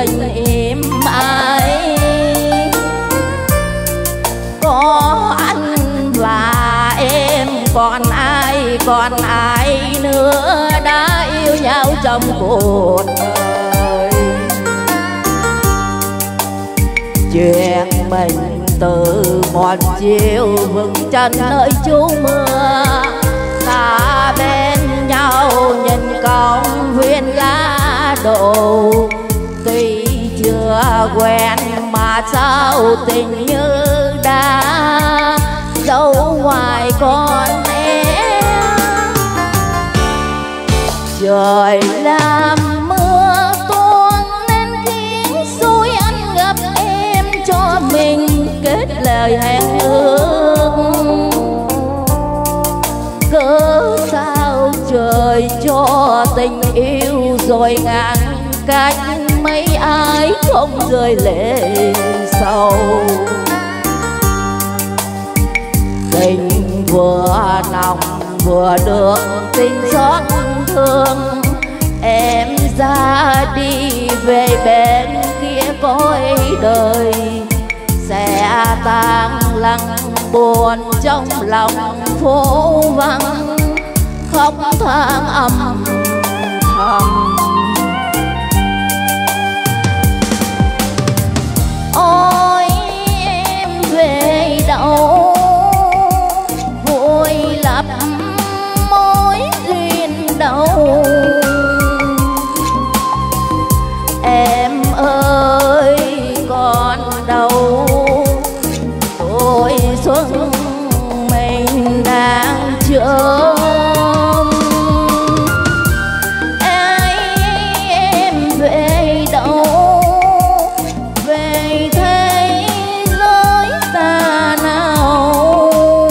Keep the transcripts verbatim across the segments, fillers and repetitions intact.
tình im ái. Có anh và em còn ai, còn ai nữa đã yêu nhau trong cuộc đời. Chuyện mình từ một chiều vững chân nơi trú mưa, ta bên nhau nhìn công viên lá đổ. Tuy chưa quen mà sao tình như đã dấu ngoài con em. Trời làm mưa tuôn nên khiến suối anh gặp em, cho mình kết lời hẹn ước. Cớ sao trời cho tình yêu rồi ngàn cách, mấy ai không rơi lệ sầu. Tình vừa nồng vừa được tình xót thương, em ra đi về bên kia cõi đời. Sẽ tang lặng buồn trong lòng phố vắng, khóc than âm thầm. Ôi em về đâu vui lắm mối duyên đâu. Em ơi còn đâu tuổi xuân mình đang chờ. Em về đâu về thế giới ta nào,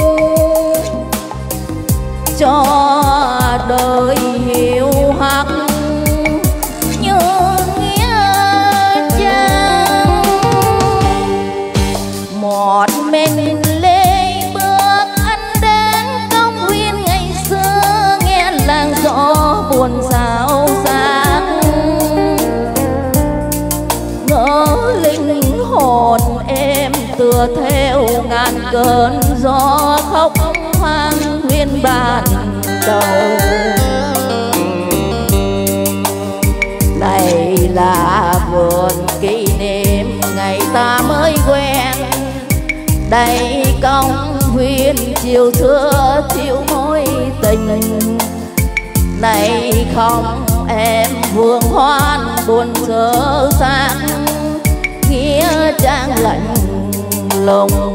cho đời hiểu hắc như nghĩa trang. Một mình lê bước anh đến công viên ngày xưa, nghe làng gió buồn xao xạc. Ngỡ linh hồn em tựa theo ngàn cơn gió, khóc hoang nguyên ban đầu. Này là vườn kỷ niệm ngày ta mới quen, đây công viên chiều xưa thiếu mối tình. Này không em vương hoan buồn sơ xác, nghĩa trang lạnh lùng.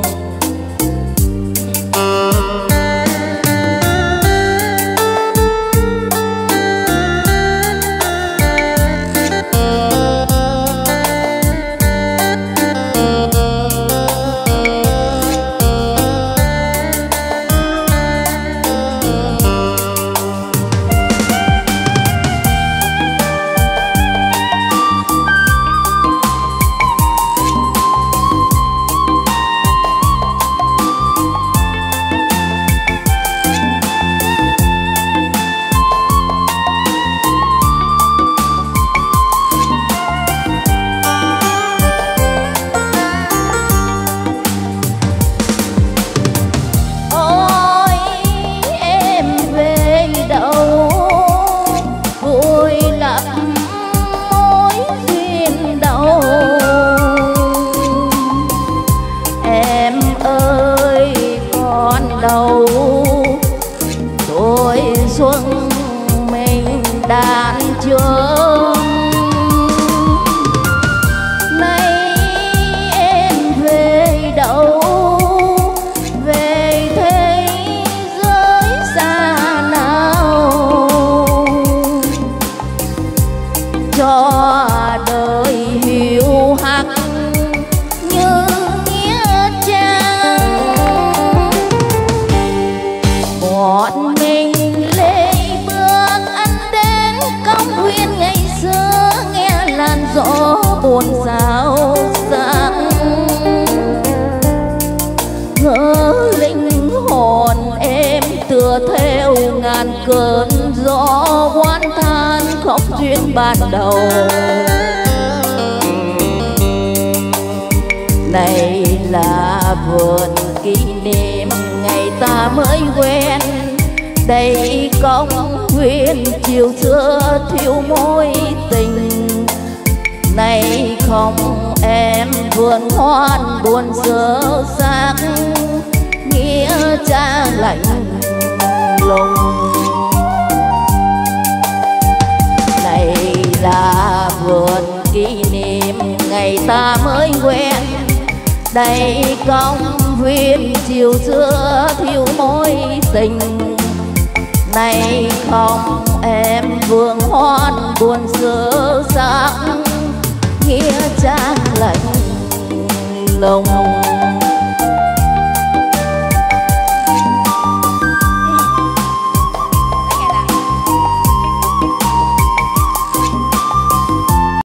Đâu tuổi xuân mình đàn trường. Nay em về đâu về thế giới xa nào, cho đời hiểu hắc như nghĩa trang. Một mình lê bước anh đến công viên ngày xưa, nghe làn gió buồn xao xạc. Ngỡ linh hồn em tựa theo ngàn cơn gió oán than khóc duyên ban đầu. Này là vườn kỷ niệm ngày ta mới quen, đây công viên chiều xưa thiếu mối tình. Này không em vườn hoan buồn dở xác, nghĩa trang lạnh lùng. Này là vườn kỷ niệm ngày ta mới quen, đây công viên chiều xưa thiếu mối tình. Này không em vườn hoan buồn dở xác, nghĩa trang lạnh lùng.